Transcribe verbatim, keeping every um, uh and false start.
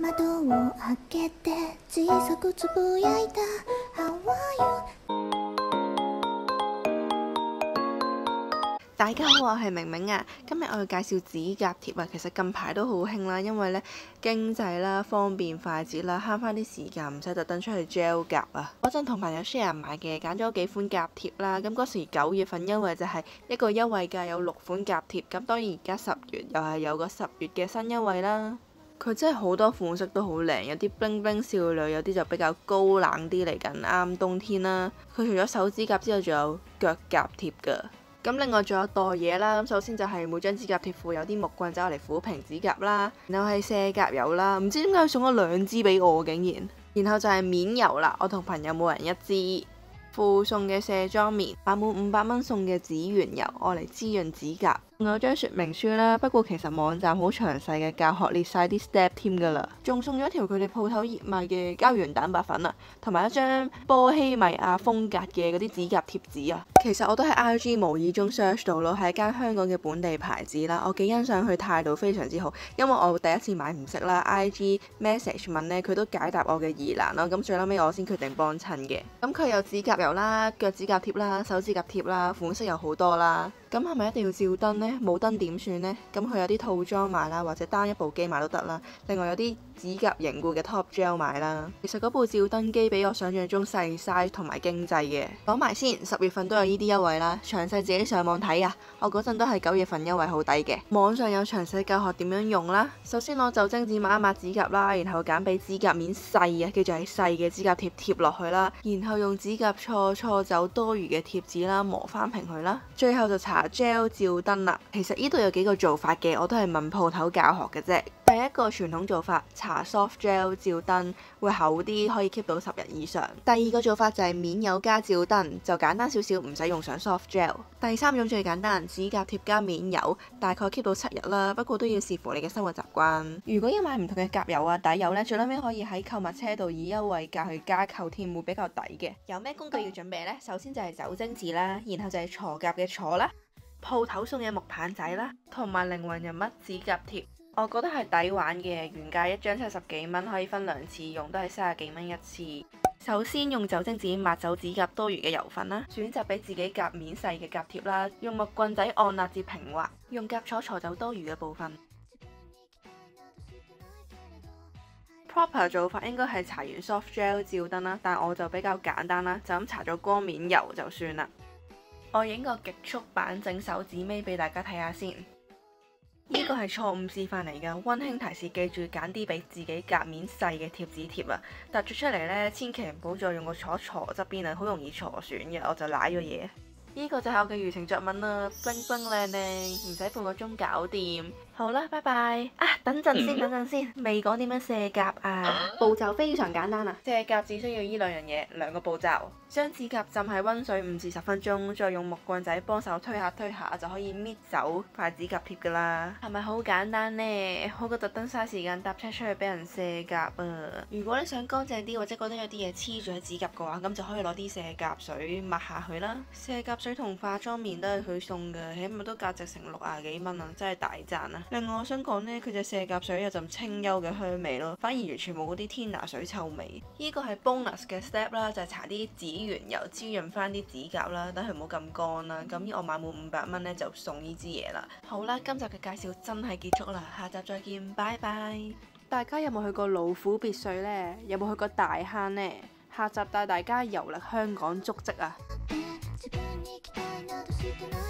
窓を開けて小さくつぶやいた How are you？ 大家好，我係明明啊。今日我要介紹指甲貼啊。其實近排都好興啦，因為咧經濟啦、方便快捷啦，慳翻啲時間，唔使特登出去 gel 甲啊。嗰陣同朋友 share 買嘅，揀咗幾款甲貼啦。咁嗰時九月份優惠就係一個優惠價有六款甲貼。咁當然而家十月又係有個十月嘅新優惠啦。佢真係好多款式都好靚，有啲 bling bling 少女，有啲就比較高冷啲，嚟緊啱冬天啦。佢除咗手指甲之外，仲有腳甲貼㗎。咁另外仲有袋嘢啦，咁首先就係每張指甲貼附有啲木棍仔嚟撫平指甲啦，然後係卸甲油啦，唔知點解佢送咗兩支俾我竟然，然後就係面油啦，我同朋友每人一支，附送嘅卸妝棉，買滿五百蚊送嘅指緣油，愛嚟滋潤指甲。仲有張說明書啦，不過其實網站好詳細嘅教學列晒啲 step 添㗎啦，仲送咗一條佢哋鋪頭熱賣嘅膠原蛋白粉啊，同埋一張波希米亞風格嘅嗰啲指甲貼紙啊。其實我都喺 I G 無意中 search 到咯，係一間香港嘅本地牌子啦，我幾欣賞佢態度非常之好，因為我第一次買唔識啦 ，I G message 問呢，佢都解答我嘅疑難咯，咁最後尾我先決定幫襯嘅。咁佢有指甲油啦、腳指甲貼啦、手指甲貼啦，款式有好多啦。咁係咪一定要照燈呢？冇燈點算呢？咁佢有啲套裝買啦，或者單一部機買都得啦。另外有啲指甲凝固嘅 Top Gel 買啦。其實嗰部照燈機比我想象中細 size 同埋經濟嘅。講埋先，十月份都有呢啲優惠啦，詳細自己上網睇啊。我嗰陣都係九月份優惠好抵嘅。網上有詳細教學點樣用啦。首先攞酒精紙抹一抹指甲啦，然後揀比指甲面細啊，記住係細嘅指甲貼貼落去啦。然後用指甲搓搓走多餘嘅貼紙啦，磨翻平佢啦。最後就搽 gel 照燈啦。其實呢度有幾個做法嘅，我都係問鋪頭教學嘅啫。第一個傳統做法，搽 soft gel 照燈會厚啲，可以 keep 到十日以上。第二個做法就係面油加照燈，就簡單少少，唔使用上 soft gel。第三種最簡單，指甲貼加面油，大概 keep 到七日啦。不過都要視乎你嘅生活習慣。如果要買唔同嘅甲油啊、底油呢，最撚尾可以喺購物車度以優惠價去加購添，會比較抵嘅。有咩工具要準備呢？首先就係酒精紙啦，然後就係鋤甲嘅鋤啦。鋪頭送嘅木棒仔啦，同埋靈魂人物指甲貼，我覺得係抵玩嘅。原價一張七十幾蚊，可以分兩次用，都係三十幾蚊一次。首先用酒精紙抹走指甲多餘嘅油分啦，選擇俾自己甲面細嘅甲貼啦，用木棍仔按壓至平滑，用甲鋤鋤走多餘嘅部分。Proper 做法應該係搽完 soft gel 照燈啦，但我就比較簡單啦，就咁搽咗光面油就算啦。我影個極速版整手指尾俾大家睇下先，呢個係錯誤示範嚟㗎，溫馨提示記住揀啲比自己甲面細嘅貼紙貼啊！突咗出嚟呢，千祈唔好再用個鋤鋤側邊啊，好容易鋤損嘅，我就舐咗嘢。呢個就係我嘅娛情作文啦，冰冰靚靚，唔使半個鐘搞掂。好啦，拜拜。啊，等陣先，等陣先，未講點樣卸甲啊？步驟非常簡單啊，卸甲只需要呢兩樣嘢，兩個步驟。將指甲浸喺溫水五至十分鐘，再用木棍仔幫手推下推下，就可以搣走塊指甲貼噶啦。係咪好簡單呢？好過特登嘥時間搭車出去俾人卸甲啊！如果你想乾淨啲，或者覺得有啲嘢黐住喺指甲嘅話，咁就可以攞啲卸甲水抹下佢啦。卸甲水同化妝棉都係佢送嘅，起碼都價值成六廿幾蚊啊，真係大賺啊！另外我想講呢，佢隻卸甲水有陣清幽嘅香味咯，反而完全冇嗰啲天拿水臭味。呢個係 bonus 嘅 step 啦，就係搽啲指緣油滋潤翻啲指甲啦，等佢唔好咁乾啦。咁我買滿五百蚊呢，就送呢支嘢啦。好啦，今集嘅介紹真係結束啦，下集再見，拜拜。大家有冇去過老虎別墅呢？有冇去過大坑呢？下集帶大家遊歷香港足跡啊！ 自分に期待などしてない